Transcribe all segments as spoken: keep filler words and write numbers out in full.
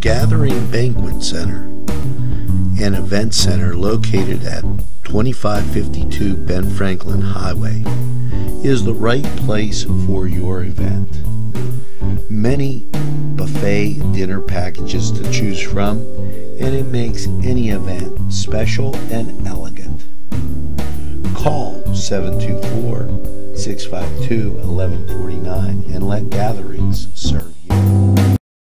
Gathering Banquet Center and Event Center located at twenty-five fifty-two Ben Franklin Highway is the right place for your event. Many buffet dinner packages to choose from, and it makes any event special and elegant. Call seven two four, six five two, one one four nine and let Gatherings serve you.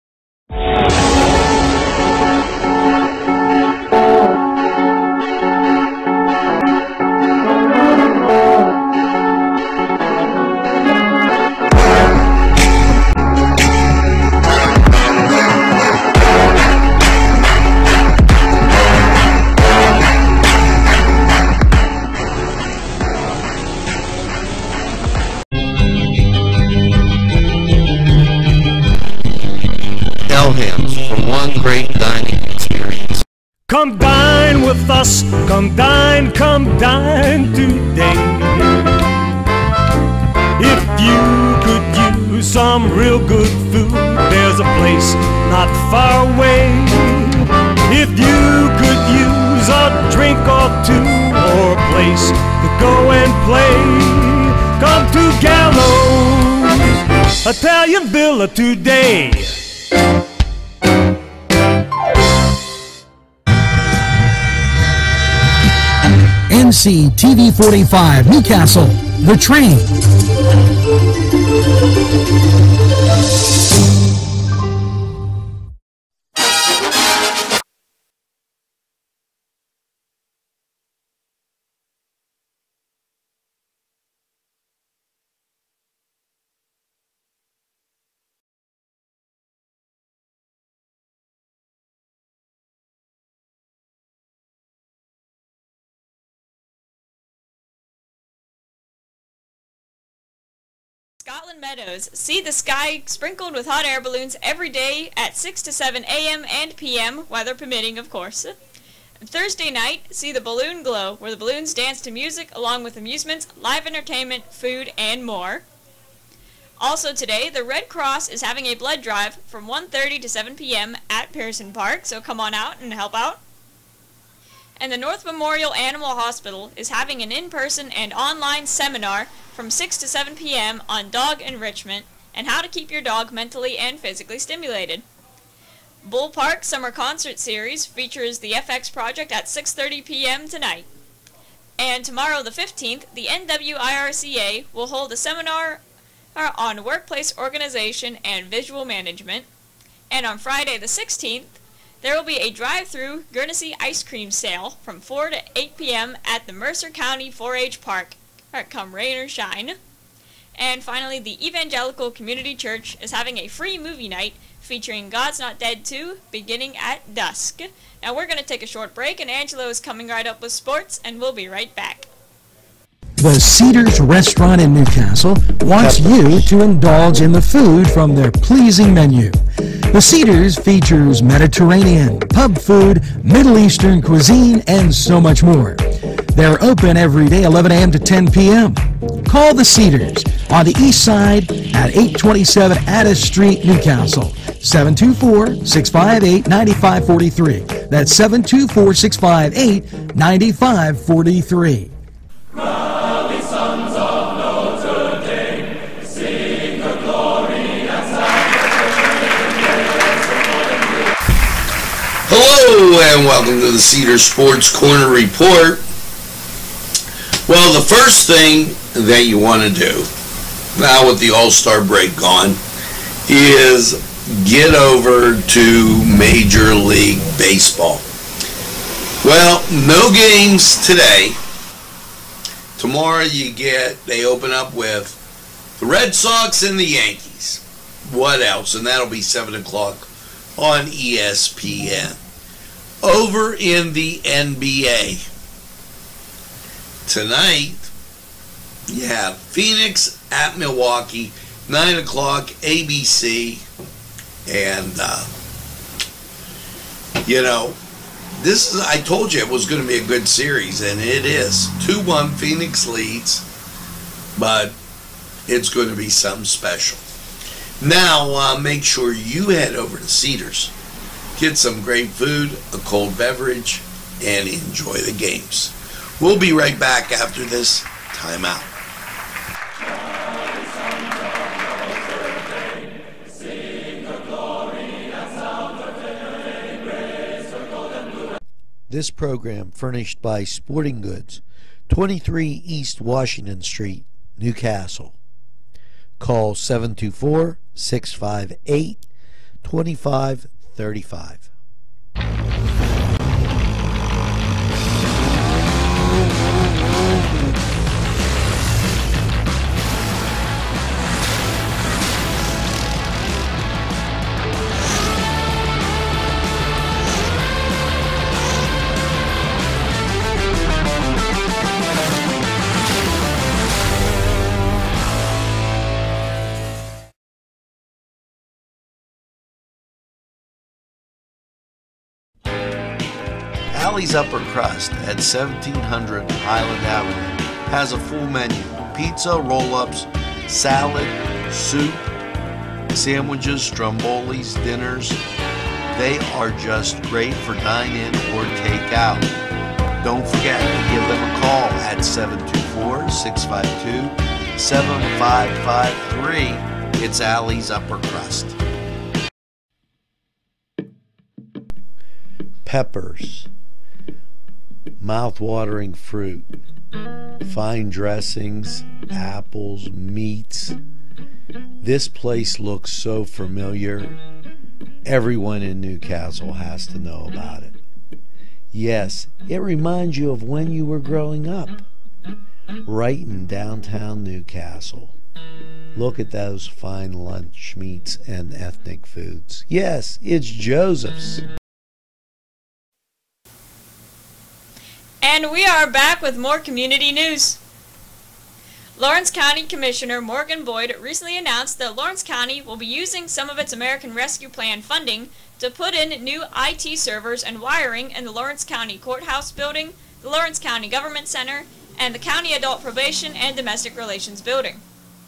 For one great dining experience. Come dine with us, come dine, come dine today. If you could use some real good food, there's a place not far away. If you could use a drink or two, or a place to go and play, come to Gallo's Italian Villa today. N C T V forty-five, Newcastle, The Train. Scotland Meadows. See the sky sprinkled with hot air balloons every day at six to seven A M and P M, weather permitting, of course. Thursday night, see the Balloon Glow, where the balloons dance to music along with amusements, live entertainment, food, and more. Also today, the Red Cross is having a blood drive from one thirty to seven P M at Pearson Park, so come on out and help out. And the North Memorial Animal Hospital is having an in-person and online seminar from six to seven P M on dog enrichment and how to keep your dog mentally and physically stimulated. Bull Park Summer Concert Series features the F X Project at six thirty P M tonight. And tomorrow the fifteenth, the N W I R C A will hold a seminar on workplace organization and visual management. And on Friday the sixteenth, there will be a drive-through Guernsey ice cream sale from four to eight P M at the Mercer County four H Park. Come rain or shine. And finally, the Evangelical Community Church is having a free movie night featuring God's Not Dead two beginning at dusk. Now we're going to take a short break, and Angelo is coming right up with sports, and we'll be right back. The Cedars Restaurant in Newcastle wants you to indulge in the food from their pleasing menu. The Cedars features Mediterranean, pub food, Middle Eastern cuisine, and so much more. They're open every day, eleven A M to ten P M Call the Cedars on the east side at eight twenty-seven Addis Street, Newcastle, seven two four, six five eight, nine five four three. That's seven two four, six five eight, nine five four three. Hello and welcome to the Cedar Sports Corner Report. Well, the first thing that you want to do, now with the All-Star break gone, is get over to Major League Baseball. Well, no games today. Tomorrow you get, they open up with the Red Sox and the Yankees. What else? And that'll be seven o'clock on E S P N. Over in the N B A, tonight, you have Phoenix at Milwaukee, nine o'clock, A B C, and, uh, you know, this is, I told you it was going to be a good series, and it is. two one Phoenix leads, but it's going to be something special. Now, uh, make sure you head over to Cedars. get some great food, a cold beverage, and enjoy the games. We'll be right back after this timeout. This program furnished by Sporting Goods, twenty-three East Washington Street, Newcastle. Call seven two four, six five eight, two five three five. Allie's Upper Crust at seventeen hundred Highland Avenue has a full menu: pizza, roll-ups, salad, soup, sandwiches, strombolis, dinners. They are just great for dine-in or take-out. Don't forget to give them a call at seven two four, six five two, seven five five three. It's Allie's Upper Crust. Peppers, mouth-watering fruit, fine dressings, apples, meats. This place looks so familiar. Everyone in Newcastle has to know about it. Yes, it reminds you of when you were growing up, right in downtown Newcastle. Look at those fine lunch meats and ethnic foods. Yes, it's Joseph's. And we are back with more community news. Lawrence County Commissioner Morgan Boyd recently announced that Lawrence County will be using some of its American Rescue Plan funding to put in new I T servers and wiring in the Lawrence County Courthouse building, the Lawrence County Government Center, and the County Adult Probation and Domestic Relations building.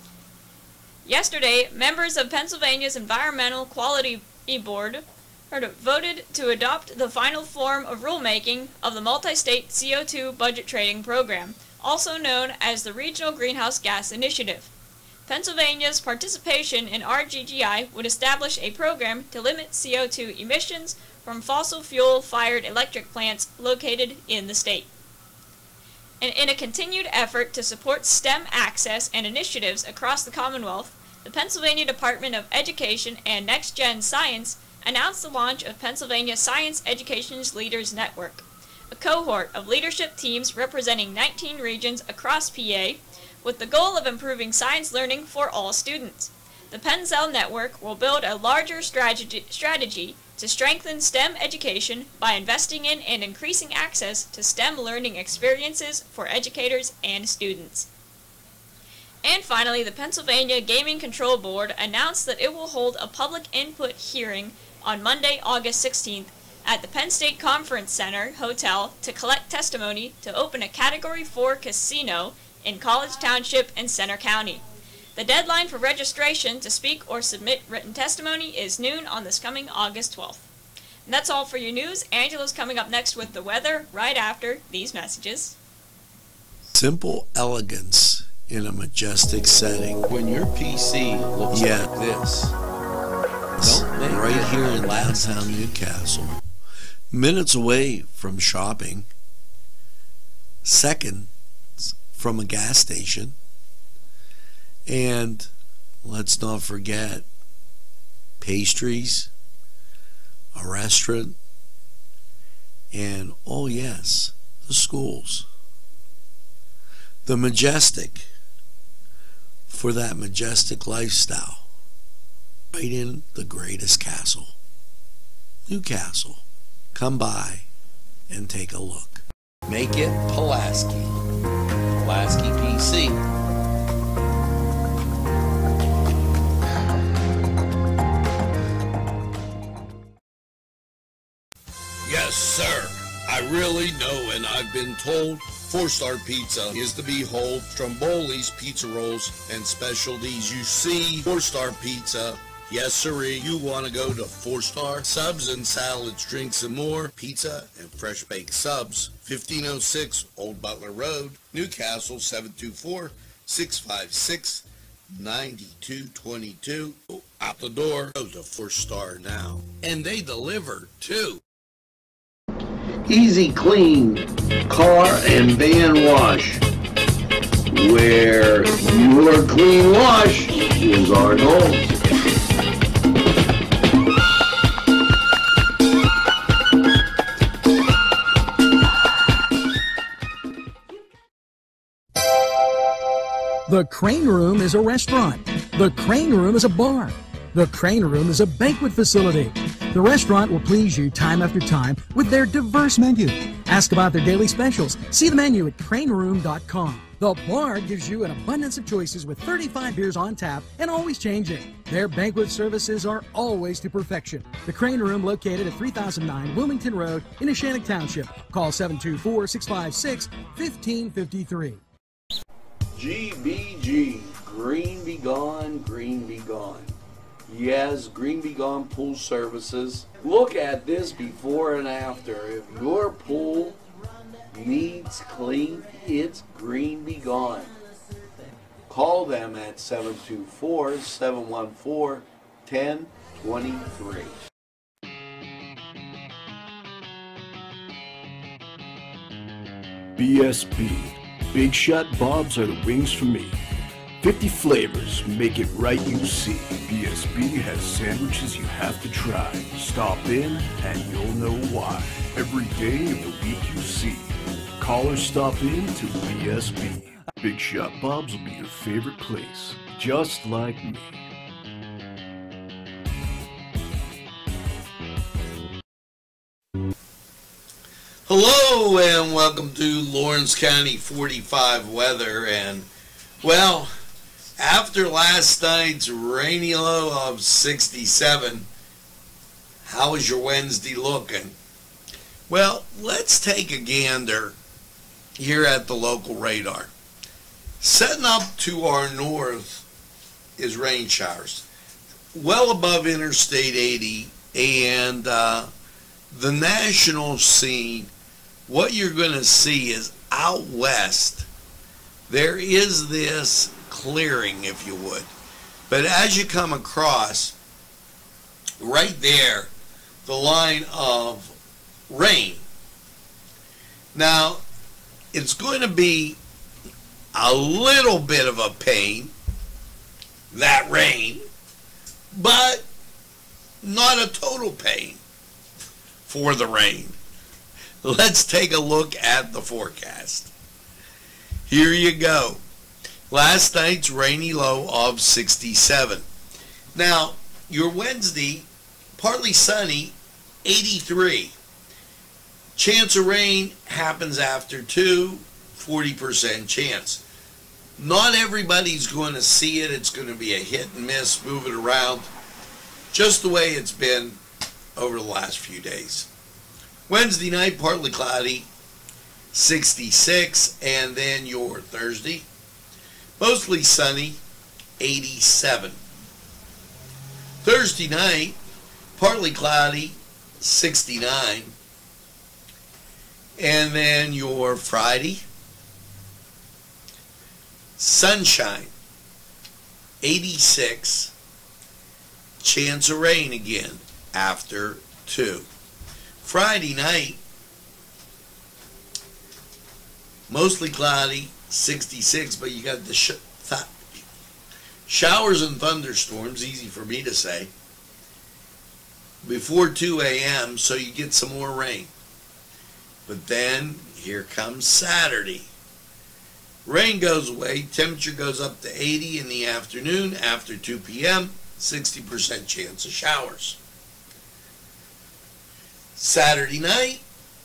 Yesterday, members of Pennsylvania's Environmental Quality Board voted to adopt the final form of rulemaking of the Multi-State C O two Budget Trading Program, also known as the Regional Greenhouse Gas Initiative. Pennsylvania's participation in R G G I would establish a program to limit C O two emissions from fossil fuel-fired electric plants located in the state. And in a continued effort to support STEM access and initiatives across the Commonwealth, the Pennsylvania Department of Education and Next Gen Science announced the launch of Pennsylvania Science Education's Leaders Network, a cohort of leadership teams representing nineteen regions across P A, with the goal of improving science learning for all students. The PennCell Network will build a larger strategy, strategy to strengthen STEM education by investing in and increasing access to STEM learning experiences for educators and students. And finally, the Pennsylvania Gaming Control Board announced that it will hold a public input hearing on Monday, August sixteenth, at the Penn State Conference Center Hotel to collect testimony to open a Category four casino in College Township and Center County. The deadline for registration to speak or submit written testimony is noon on this coming August twelfth. And that's all for your news. Angela's coming up next with the weather right after these messages. Simple elegance in a majestic setting. When your P C looks Yeah. like this, don't make Right it here in last. downtown Newcastle, minutes away from shopping, seconds from a gas station, and let's not forget pastries, a restaurant, and oh yes, the schools. The majestic for that majestic lifestyle. Right in the greatest castle, Newcastle. Come by and take a look. Make it Pulaski. Pulaski P C. Yes, sir. I really know, and I've been told Four Star Pizza is the behold. Stromboli's, pizza rolls, and specialties. You see, Four Star Pizza Yes, sirree. You want to go to Four Star Subs and Salads, Drinks, and More. Pizza and fresh baked subs. fifteen oh six Old Butler Road, Newcastle, seven two four, six five six, nine two two two. Out the door. Go to Four Star now. And they deliver, too. Easy Clean Car and Van Wash, where your clean wash is our goal. The Crane Room is a restaurant. The Crane Room is a bar. The Crane Room is a banquet facility. The restaurant will please you time after time with their diverse menu. Ask about their daily specials. See the menu at crane room dot com. The bar gives you an abundance of choices with thirty-five beers on tap and always changing. Their banquet services are always to perfection. The Crane Room, located at three thousand nine Wilmington Road in Neshannock Township. Call seven two four, six five six, one five five three. G B G, Green Be Gone, Green Be Gone. Yes, Green Be Gone Pool Services. Look at this before and after. If your pool needs clean, it's Green Be Gone. Call them at seven two four, seven one four, one oh two three. B S B. Big Shot Bobs are the wings for me. fifty flavors, make it right, you see. B S B has sandwiches you have to try. Stop in and you'll know why. Every day of the week you see. Call or stop in to B S B. Big Shot Bobs will be your favorite place, just like me. Hello and welcome to Lawrence County forty-five weather. And well, after last night's rainy low of sixty-seven, how is your Wednesday looking? Well, let's take a gander here at the local radar. Setting up to our north is rain showers, well above Interstate eighty, and uh, the national scene. What you're going to see is out west, there is this clearing, if you would. But as you come across, right there, the line of rain. Now, it's going to be a little bit of a pain, that rain, but not a total pain for the rain. Let's take a look at the forecast. Here you go. Last night's rainy low of sixty-seven. Now, your Wednesday, partly sunny, eighty-three. Chance of rain happens after two, forty percent chance. Not everybody's going to see it. It's going to be a hit and miss, move it around, just the way it's been over the last few days. Wednesday night, partly cloudy, sixty-six, and then your Thursday, mostly sunny, eighty-seven. Thursday night, partly cloudy, sixty-nine, and then your Friday, sunshine, eighty-six, chance of rain again after two. Friday night, mostly cloudy, sixty-six, but you got the sh th showers and thunderstorms, easy for me to say, before two A M, so you get some more rain. But then, here comes Saturday. Rain goes away, temperature goes up to eighty in the afternoon. After two P M, sixty percent chance of showers. Saturday night,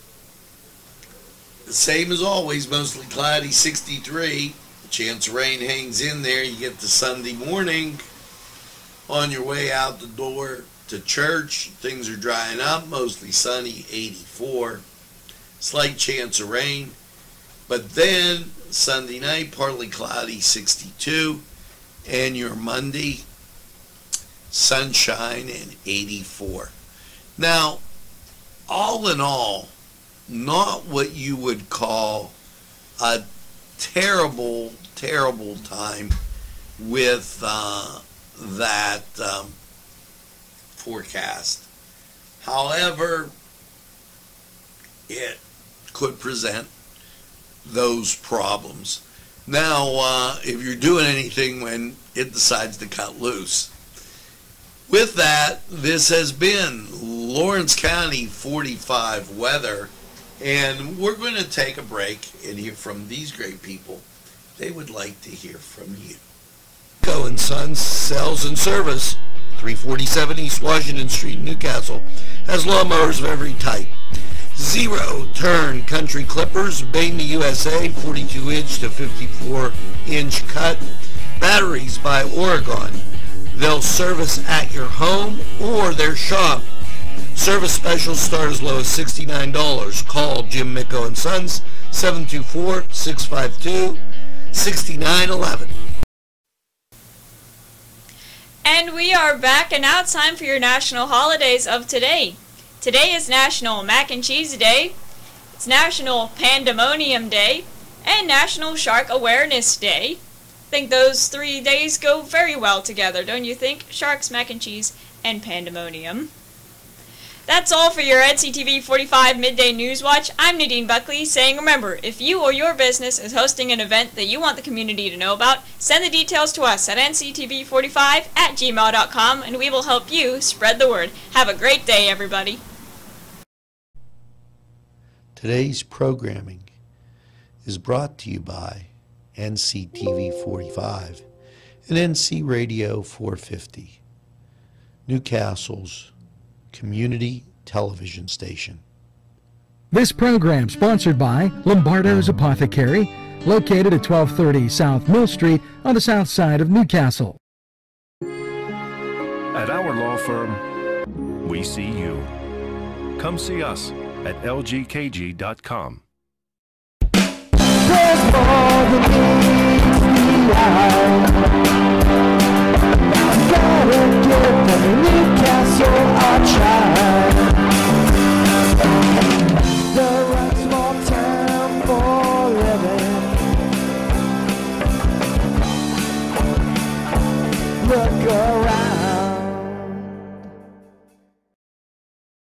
the same as always, mostly cloudy, sixty-three. Chance of rain hangs in there. You get to Sunday morning, on your way out the door to church, things are drying up, mostly sunny, eighty-four. Slight chance of rain. But then, Sunday night, partly cloudy, sixty-two. And your Monday, sunshine, and eighty-four. Now, all in all, not what you would call a terrible, terrible time with uh, that um, forecast. However, it could present those problems. Now, uh, if you're doing anything when it decides to cut loose. With that, this has been Lawrence County forty-five weather, and we're going to take a break and hear from these great people. They would like to hear from you. Go and Sons Sales and Service, three forty-seven East Washington Street, Newcastle, has lawnmowers of every type. Zero turn country clippers, made in the U S A, forty-two inch to fifty-four inch cut. Batteries by Oregon. They'll service at your home or their shop. Service specials start as low as sixty-nine dollars. Call Jim Micko and Sons, seven two four, six five two, six nine one one. And we are back, and now it's time for your national holidays of today. Today is National Mac and Cheese Day, it's National Pandemonium Day, and National Shark Awareness Day. I think those three days go very well together, don't you think? Sharks, mac and cheese, and pandemonium. That's all for your N C T V forty-five Midday News Watch. I'm Nadine Buckley saying, remember, if you or your business is hosting an event that you want the community to know about, send the details to us at N C T V forty-five at gmail dot com and we will help you spread the word. Have a great day, everybody. Today's programming is brought to you by N C T V forty-five and N C Radio four fifty, Newcastle's community television station. This program sponsored by Lombardo's Apothecary, located at twelve thirty South Mill Street on the south side of Newcastle. At our law firm, we see you. Come see us at L G K G dot com. There's more than meets the eye. I gotta give them a Newcastle a try.